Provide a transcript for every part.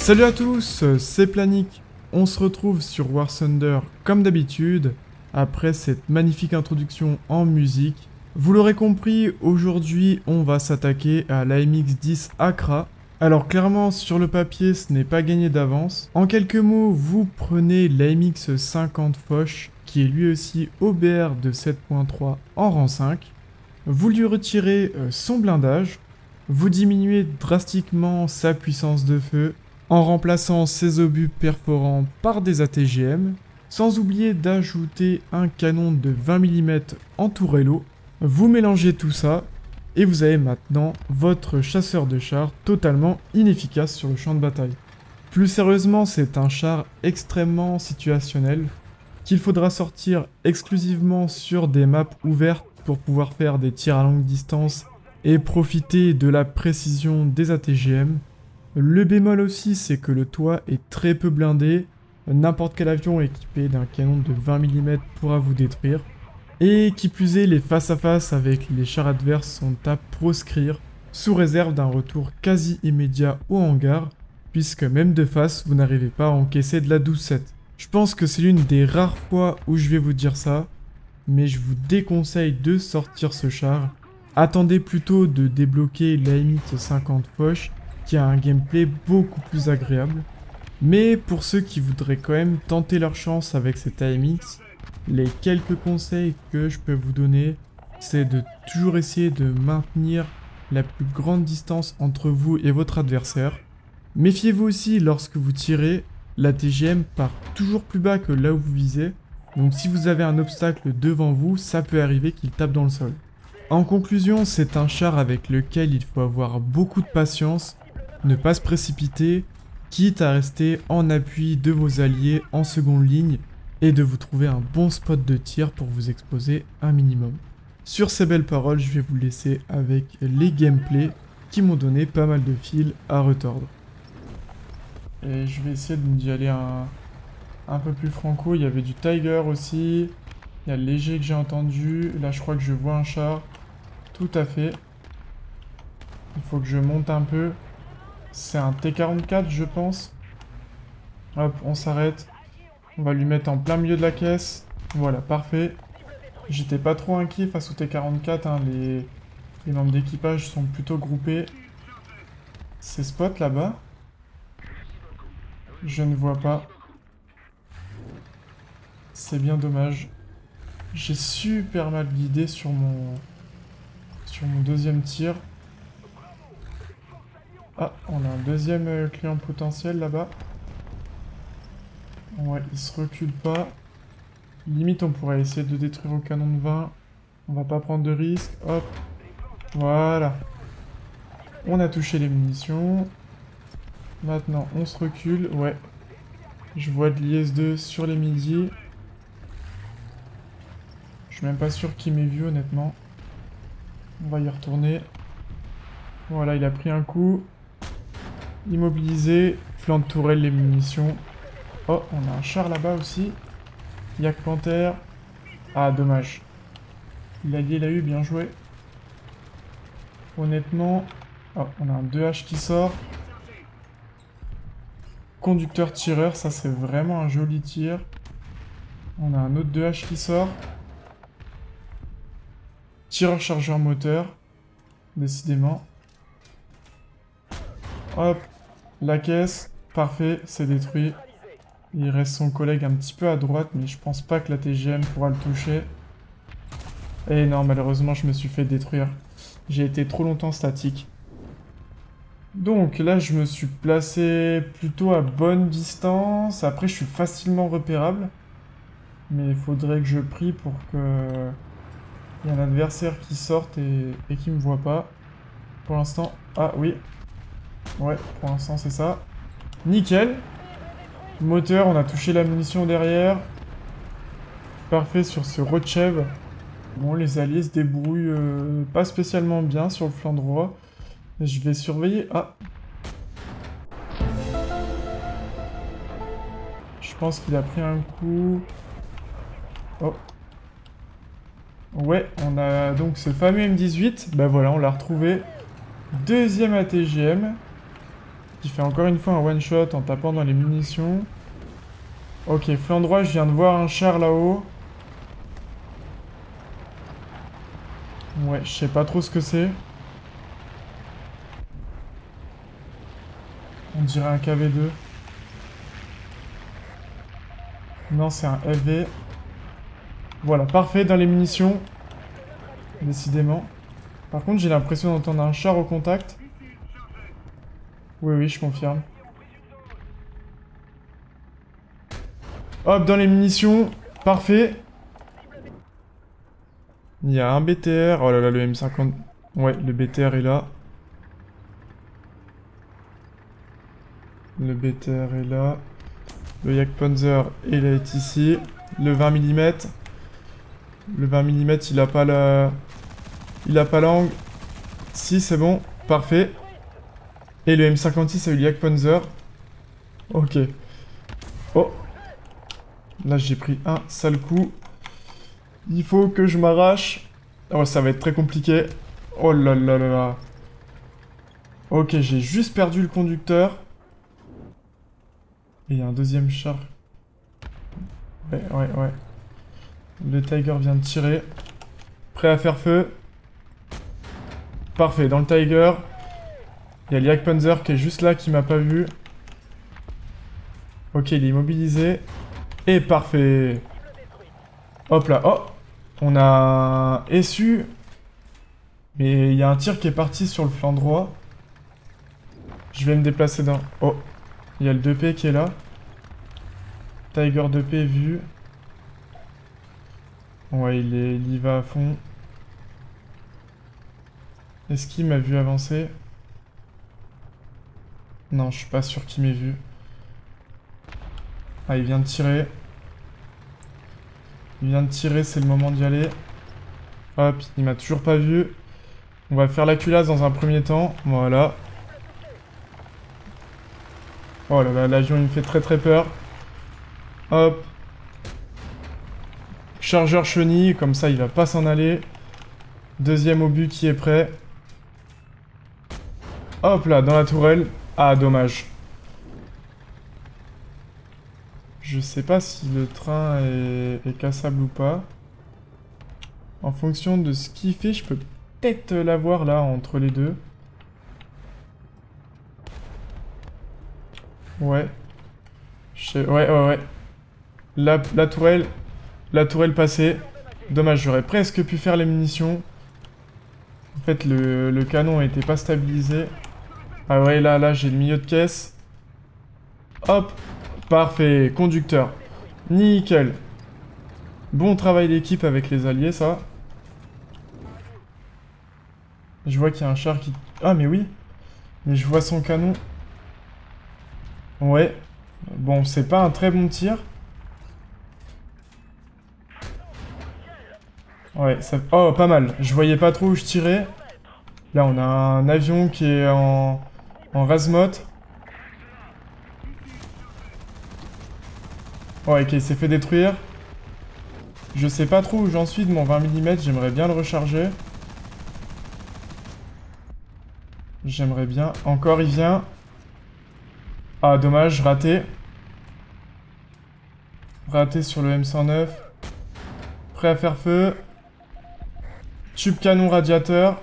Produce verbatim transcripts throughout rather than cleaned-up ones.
Salut à tous, c'est Planic. On se retrouve sur War Thunder comme d'habitude, après cette magnifique introduction en musique. Vous l'aurez compris, aujourd'hui on va s'attaquer à l'A M X dix Accra. Alors clairement, sur le papier, ce n'est pas gagné d'avance. En quelques mots, vous prenez l'A M X cinquante Foch, qui est lui aussi O B R de sept point trois en rang cinq. Vous lui retirez euh, son blindage. Vous diminuez drastiquement sa puissance de feu en remplaçant ses obus perforants par des A T G M, sans oublier d'ajouter un canon de vingt millimètres en tourello. Vous mélangez tout ça et vous avez maintenant votre chasseur de chars totalement inefficace sur le champ de bataille. Plus sérieusement, c'est un char extrêmement situationnel qu'il faudra sortir exclusivement sur des maps ouvertes pour pouvoir faire des tirs à longue distance et profiter de la précision des A T G M. Le bémol aussi, c'est que le toit est très peu blindé, n'importe quel avion équipé d'un canon de vingt millimètres pourra vous détruire, et qui plus est, les face-à-face avec les chars adverses sont à proscrire, sous réserve d'un retour quasi immédiat au hangar, puisque même de face, vous n'arrivez pas à encaisser de la douze sept. Je pense que c'est l'une des rares fois où je vais vous dire ça, mais je vous déconseille de sortir ce char. Attendez plutôt de débloquer l'A M X cinquante Foch, qui a un gameplay beaucoup plus agréable. Mais pour ceux qui voudraient quand même tenter leur chance avec cet A M X, les quelques conseils que je peux vous donner, c'est de toujours essayer de maintenir la plus grande distance entre vous et votre adversaire. Méfiez-vous aussi lorsque vous tirez, l'A T G M part toujours plus bas que là où vous visez, donc si vous avez un obstacle devant vous, ça peut arriver qu'il tape dans le sol. En conclusion, c'est un char avec lequel il faut avoir beaucoup de patience, ne pas se précipiter, quitte à rester en appui de vos alliés en seconde ligne et de vous trouver un bon spot de tir pour vous exposer un minimum. Sur ces belles paroles, je vais vous laisser avec les gameplays qui m'ont donné pas mal de fils à retordre. Et je vais essayer d'y aller un, un peu plus franco. Il y avait du Tiger aussi, il y a le léger que j'ai entendu. Là je crois que je vois un char, tout à fait. Il faut que je monte un peu. C'est un T quarante-quatre, je pense. Hop, on s'arrête. On va lui mettre en plein milieu de la caisse. Voilà, parfait. J'étais pas trop inquiet face au T quarante-quatre. Hein. Les... Les membres d'équipage sont plutôt groupés. Ces spots là-bas, je ne vois pas. C'est bien dommage. J'ai super mal guidé sur mon... sur mon deuxième tir. Ah, on a un deuxième euh, client potentiel là-bas. Ouais, il se recule pas. Limite, on pourrait essayer de détruire au canon de vingt. On va pas prendre de risque. Hop. Voilà. On a touché les munitions. Maintenant, on se recule. Ouais. Je vois de l'I S deux sur les midis. Je suis même pas sûr qu'il m'ait vu, honnêtement. On va y retourner. Voilà, il a pris un coup. Immobilisé, flanc de tourelle, les munitions. Oh, on a un char là-bas aussi. Yak Panther. Ah, dommage. L'allié l'a eu, bien joué. Honnêtement... Oh, on a un deux H qui sort. Conducteur-tireur, ça c'est vraiment un joli tir. On a un autre deux H qui sort. Tireur-chargeur moteur. Décidément. Hop, la caisse, parfait, c'est détruit. Il reste son collègue un petit peu à droite, mais je pense pas que la T G M pourra le toucher. Et non, malheureusement, je me suis fait détruire. J'ai été trop longtemps statique. Donc là, je me suis placé plutôt à bonne distance. Après, je suis facilement repérable. Mais il faudrait que je prie pour que... il y ait un adversaire qui sorte et, et qui me voit pas. Pour l'instant... Ah oui. Ouais, pour l'instant c'est ça. Nickel. Moteur, on a touché la munition derrière. Parfait sur ce Rochev. Bon, les alliés se débrouillent euh, pas spécialement bien sur le flanc droit. Je vais surveiller... Ah. Je pense qu'il a pris un coup. Oh. Ouais, on a donc ce fameux M dix-huit. Bah voilà, on l'a retrouvé. Deuxième A T G M. qui fait encore une fois un one shot en tapant dans les munitions. Ok, flanc droit, je viens de voir un char là-haut. Ouais, je sais pas trop ce que c'est. On dirait un K V deux. Non, c'est un F V. Voilà, parfait, dans les munitions. Décidément. Par contre, j'ai l'impression d'entendre un char au contact. Oui, oui, je confirme. Hop, dans les munitions. Parfait. Il y a un B T R. Oh là là, le M cinquante. Ouais, le B T R est là. Le B T R est là. Le Jagdpanzer, il est ici. Le vingt millimètres. Le vingt millimètres, il a pas la... Il a pas l'angle. Si, c'est bon. Parfait. Et le M cinquante-six a eu le Jagdpanzer. Ok. Oh. Là, j'ai pris un sale coup. Il faut que je m'arrache. Oh, ça va être très compliqué. Oh là là là là. Ok, j'ai juste perdu le conducteur. Et il y a un deuxième char. Ouais, ouais, ouais. Le Tiger vient de tirer. Prêt à faire feu. Parfait, dans le Tiger. Il y a le Jagdpanzer qui est juste là, qui m'a pas vu. Ok, il est immobilisé. Et parfait. Hop là, oh. On a un S U. Mais il y a un tir qui est parti sur le flanc droit. Je vais me déplacer dans... Oh. Il y a le deux P qui est là. Tiger deux P vu. Ouais, il, est... il y va à fond. Est-ce qu'il m'a vu avancer? Non, je suis pas sûr qu'il m'ait vu. Ah, il vient de tirer. Il vient de tirer, c'est le moment d'y aller. Hop, il m'a toujours pas vu. On va faire la culasse dans un premier temps. Voilà. Oh là là, l'avion il me fait très très peur. Hop. Chargeur chenille, comme ça il va pas s'en aller. Deuxième obus qui est prêt. Hop là, dans la tourelle. Ah, dommage. Je sais pas si le train est, est cassable ou pas. En fonction de ce qu'il fait, je peux peut-être l'avoir là, entre les deux. Ouais. Je... Ouais, ouais, ouais. La, la tourelle... La tourelle passée. Dommage, j'aurais presque pu faire les munitions. En fait, le, le canon n'était pas stabilisé. Ah ouais, là, là, j'ai le milieu de caisse. Hop. Parfait. Conducteur. Nickel. Bon travail d'équipe avec les alliés, ça. Je vois qu'il y a un char qui... Ah, mais oui. Mais je vois son canon. Ouais. Bon, c'est pas un très bon tir. Ouais, ça... Oh, pas mal. Je voyais pas trop où je tirais. Là, on a un avion qui est en... En Razmot. Ouais, ok, il s'est fait détruire. Je sais pas trop où j'en suis de mon vingt millimètres, j'aimerais bien le recharger. J'aimerais bien. Encore, il vient. Ah, dommage, raté. Raté sur le M cent neuf. Prêt à faire feu. Tube canon radiateur.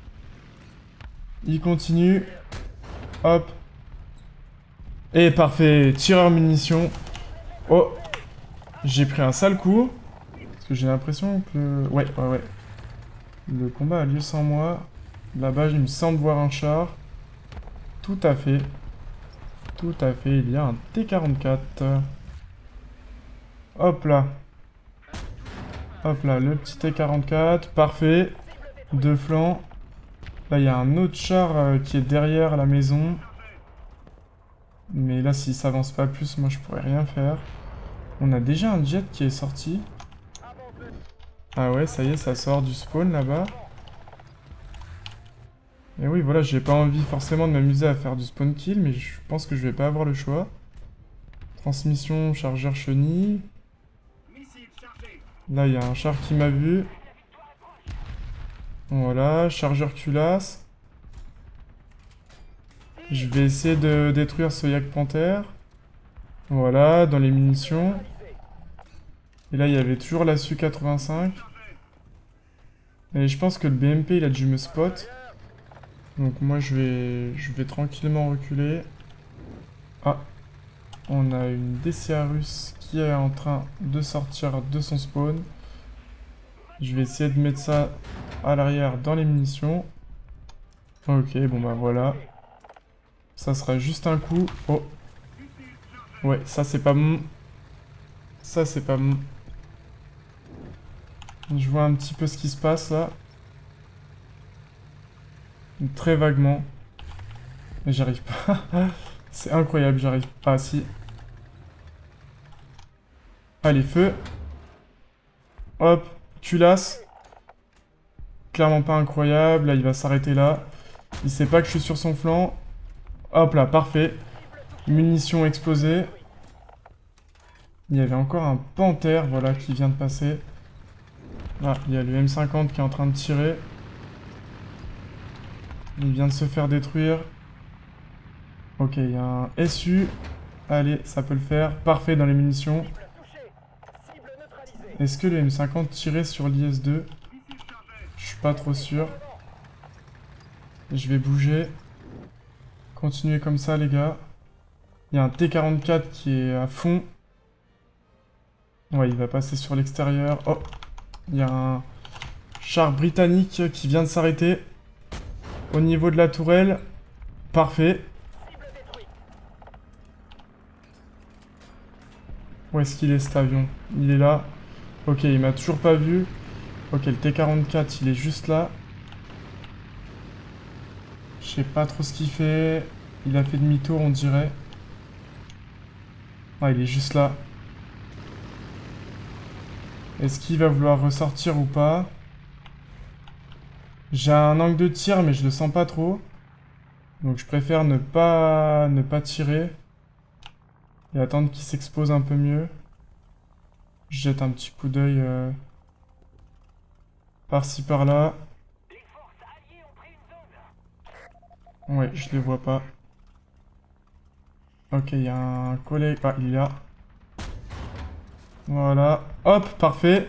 Il continue. Hop. Et parfait. Tireur munitions. Oh. J'ai pris un sale coup. Parce que j'ai l'impression que... Ouais, ouais, ouais. Le combat a lieu sans moi. Là-bas, il me semble voir un char. Tout à fait. Tout à fait. Il y a un T quarante-quatre. Hop là. Hop là, le petit T quarante-quatre. Parfait. Deux flancs. Là, il y a un autre char euh, qui est derrière la maison. Mais là, s'il s'avance pas plus, moi, je pourrais rien faire. On a déjà un jet qui est sorti. Ah ouais, ça y est, ça sort du spawn là-bas. Et oui, voilà, j'ai pas envie forcément de m'amuser à faire du spawn kill, mais je pense que je vais pas avoir le choix. Transmission, chargeur chenille. Là, il y a un char qui m'a vu. Voilà, chargeur culasse. Je vais essayer de détruire ce Yak Panther. Voilà, dans les munitions. Et là, il y avait toujours la Su quatre-vingt-cinq. Et je pense que le B M P, il a dû me spot. Donc moi, je vais, je vais tranquillement reculer. Ah, on a une D C A russe qui est en train de sortir de son spawn. Je vais essayer de mettre ça à l'arrière dans les munitions. Ok, bon bah voilà. Ça sera juste un coup. Oh. Ouais, ça c'est pas bon. Ça c'est pas bon. Je vois un petit peu ce qui se passe là. Très vaguement. Mais j'arrive pas. C'est incroyable, j'arrive pas. Si. Allez, feu. Hop, culasse. Clairement pas incroyable. Là, il va s'arrêter là. Il sait pas que je suis sur son flanc. Hop là, parfait. Munitions explosées. Il y avait encore un panthère, voilà, qui vient de passer. Ah, il y a le M cinquante qui est en train de tirer. Il vient de se faire détruire. Ok, il y a un S U. Allez, ça peut le faire. Parfait dans les munitions. Est-ce que le M cinquante tirait sur l'I S deux? Je suis pas trop sûr. Je vais bouger. Continuez comme ça, les gars. Il y a un T quarante-quatre qui est à fond. Ouais, il va passer sur l'extérieur. Oh, il y a un char britannique qui vient de s'arrêter. Au niveau de la tourelle. Parfait. Où est-ce qu'il est cet avion? Il est là. Ok, il m'a toujours pas vu. Ok, le T quarante-quatre, il est juste là. Je sais pas trop ce qu'il fait. Il a fait demi-tour, on dirait. Ah, il est juste là. Est-ce qu'il va vouloir ressortir ou pas? J'ai un angle de tir, mais je le sens pas trop. Donc je préfère ne pas, ne pas tirer. Et attendre qu'il s'expose un peu mieux. Je jette un petit coup d'œil euh, par-ci par-là. Ouais, je les vois pas. Ok, il y a un collègue. Ah, il y a. Voilà. Hop, parfait.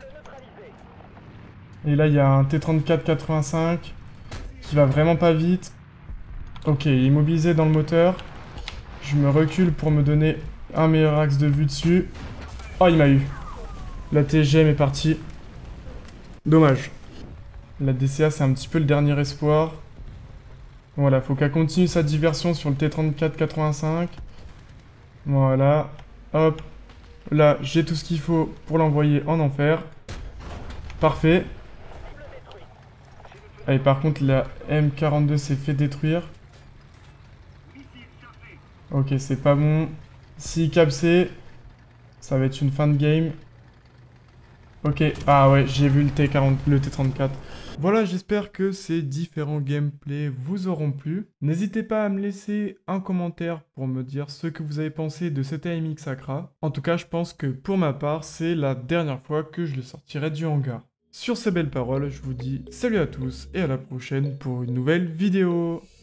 Et là, il y a un T trente-quatre quatre-vingt-cinq qui va vraiment pas vite. Ok, il est immobilisé dans le moteur. Je me recule pour me donner un meilleur axe de vue dessus. Oh, il m'a eu. La T G M est partie. Dommage. La D C A, c'est un petit peu le dernier espoir. Voilà, faut qu'elle continue sa diversion sur le T trente-quatre quatre-vingt-cinq. Voilà. Hop. Là, j'ai tout ce qu'il faut pour l'envoyer en enfer. Parfait. Allez, par contre, la M quarante-deux s'est fait détruire. Ok, c'est pas bon. Si capsé, ça va être une fin de game. Ok, ah ouais, j'ai vu le T quarante, le T trente-quatre. Voilà, j'espère que ces différents gameplays vous auront plu. N'hésitez pas à me laisser un commentaire pour me dire ce que vous avez pensé de cet A M X Accra. En tout cas, je pense que pour ma part, c'est la dernière fois que je le sortirai du hangar. Sur ces belles paroles, je vous dis salut à tous et à la prochaine pour une nouvelle vidéo.